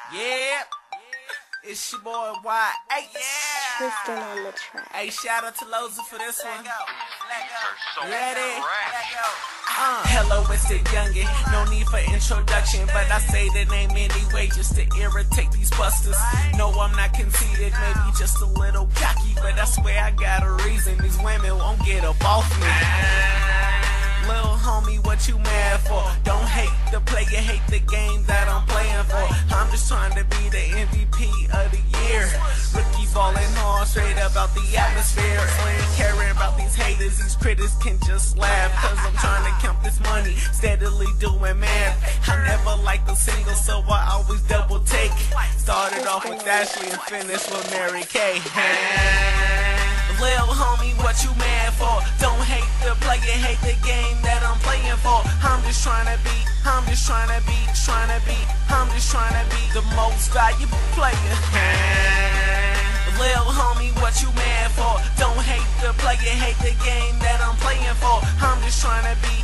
Yeah, it's your boy YH. Tristan on the track. Hey, shout out to Loza for this one. So Ready? fresh. Hello, it's the youngin'. No need for introduction, but I say the name anyway just to irritate these busters. No, I'm not conceited, maybe just a little cocky, but I swear I got a reason. These women won't get up off me. Little homie, what you mad for? Don't hate the player, hate the game that I'm playing for. I'm just trying to be the MVP of the year. Rookie ballin' hard, straight up out the atmosphere. Ain't caring about these haters, these critics can just laugh. Cause I'm trying to count this money, steadily doing math. I never liked the single, so I always double take. Started off with Ashley and finished with Mary Kay. Lil homie, what you mad for? Don't hate the player, hate the game that I'm playing for. I'm just trying to be the most valuable player. Lil homie, what you mad for? Don't hate the player, hate the game that I'm playing for. I'm just trying to be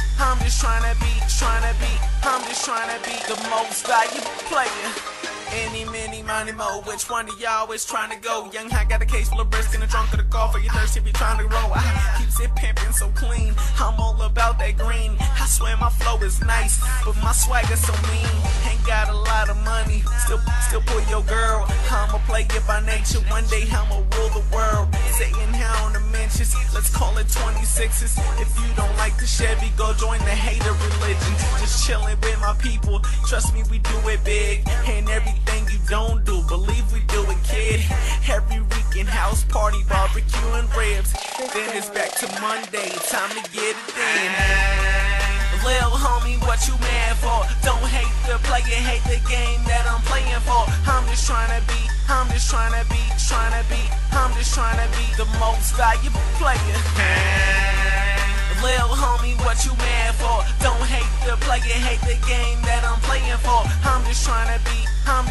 the most valuable player. Any, many, money, mo. Which one of y'all is trying to go? Young high got a case full of brisk in the trunk of the car for your thirsty be trying to roll. I keeps it pimpin' so clean. I'm all about that green. I swear my flow is nice, but my swagger so mean. Ain't got a lot of money, still pull your girl. I'm a player by nature. One day I'ma rule the world. Sitting here on the mentions, let's call it 26s. If you don't like the Chevy, go join the hater religion. Just chillin' with my people. Trust me, we do it big. And everything you don't do, believe we do it, kid. Every weekend house party, barbecue and ribs. Then it's back to Monday, time to get it in. Lil homie, what you mad for? Don't hate the player, hate the game that I'm playing for. I'm just trying to be the most valuable player. Lil homie, what you mad for? Don't hate the player, hate the game that I'm playing for. I'm just trying to be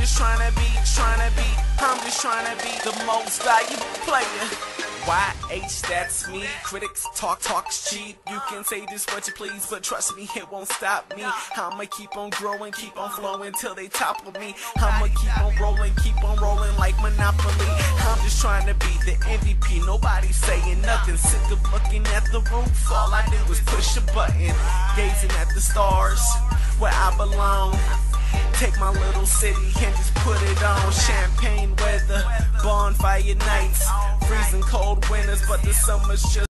the most valuable player. YH, that's me. Critics talk's cheap. You can say this what you please, but trust me, it won't stop me. I'ma keep on growing, keep on flowing till they topple me. I'ma keep on rolling like Monopoly. I'm just trying to be the MVP. Nobody saying nothing. Sick of looking at the roof. All I do is push a button, gazing at the stars where I belong. Take my little city and just put it on. Champagne weather, bonfire nights, freezing cold winters, but the summer's just